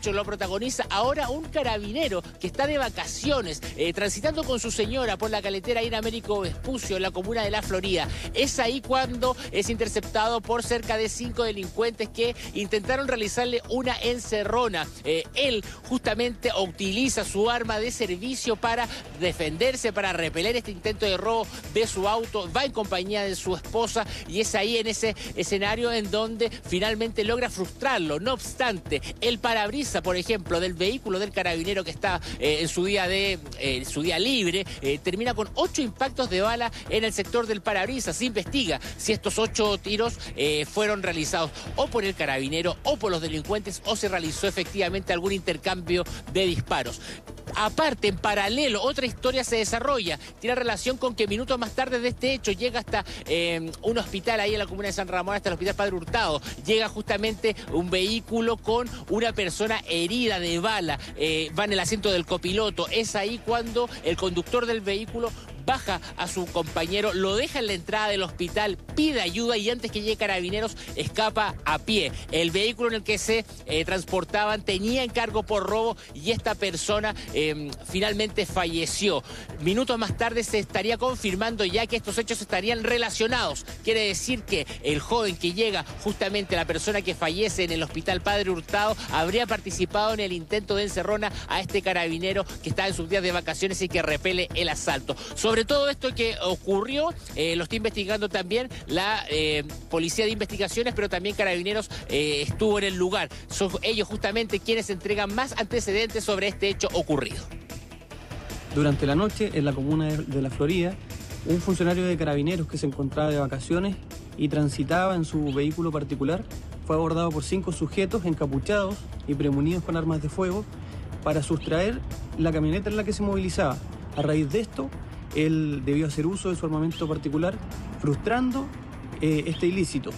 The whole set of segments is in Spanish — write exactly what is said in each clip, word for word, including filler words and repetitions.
hecho lo protagoniza ahora un carabinero que está de vacaciones, eh, transitando con su señora por la carretera ahí en Américo Vespucio, en la comuna de La Florida. Es ahí cuando es interceptado por cerca de cinco delincuentes que intentaron realizarle una encerrona. Eh, él justamente utiliza su arma de servicio para defenderse, para repeler este intento de robo de su auto, va en compañía de su esposa y es ahí en ese escenario en donde finalmente logra frustrarlo. No obstante, el parabrisas, por ejemplo, del vehículo del carabinero que está eh, en su día de eh, su día libre, eh, termina con ocho impactos de bala en el sector del parabrisas. Se investiga si estos ocho tiros eh, fueron realizados o por el carabinero o por los delincuentes o se realizó efectivamente algún intercambio de disparos. Aparte, en paralelo, otra historia se desarrolla. Tiene relación con que minutos más tarde de este hecho llega hasta eh, un hospital ahí en la comuna de San Ramón, hasta el Hospital Padre Hurtado. Llega justamente un vehículo con una persona herida de bala. Eh, va en el asiento del copiloto. Es ahí cuando el conductor del vehículo baja a su compañero, lo deja en la entrada del hospital, pide ayuda y antes que llegue Carabineros escapa a pie. El vehículo en el que se eh, transportaban tenía encargo por robo y esta persona eh, finalmente falleció. Minutos más tarde se estaría confirmando ya que estos hechos estarían relacionados. Quiere decir que el joven que llega, justamente la persona que fallece en el Hospital Padre Hurtado, habría participado en el intento de encerrona a este carabinero que está en sus días de vacaciones y que repele el asalto. Sobre Sobre todo esto que ocurrió, eh, lo está investigando también la eh, Policía de Investigaciones, pero también Carabineros eh, estuvo en el lugar. Son ellos justamente quienes entregan más antecedentes sobre este hecho ocurrido. Durante la noche, en la comuna de, de La Florida, un funcionario de Carabineros que se encontraba de vacaciones y transitaba en su vehículo particular fue abordado por cinco sujetos encapuchados y premunidos con armas de fuego para sustraer la camioneta en la que se movilizaba. A raíz de esto, él debió hacer uso de su armamento particular, frustrando eh, este ilícito.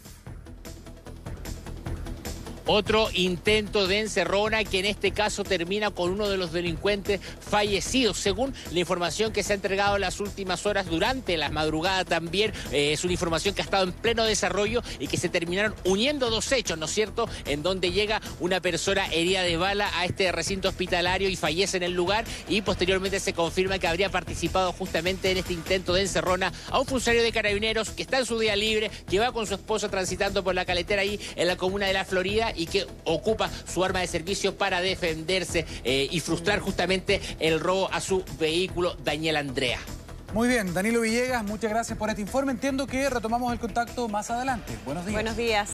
Otro intento de encerrona que en este caso termina con uno de los delincuentes fallecidos. Según la información que se ha entregado en las últimas horas, durante la madrugada también, eh, es una información que ha estado en pleno desarrollo y que se terminaron uniendo dos hechos, ¿no es cierto?, en donde llega una persona herida de bala a este recinto hospitalario y fallece en el lugar y posteriormente se confirma que habría participado justamente en este intento de encerrona a un funcionario de Carabineros que está en su día libre, que va con su esposa transitando por la carretera ahí en la comuna de La Florida y que ocupa su arma de servicio para defenderse eh, y frustrar justamente el robo a su vehículo, Daniel Andrea. Muy bien, Danilo Villegas, muchas gracias por este informe. Entiendo que retomamos el contacto más adelante. Buenos días. Buenos días.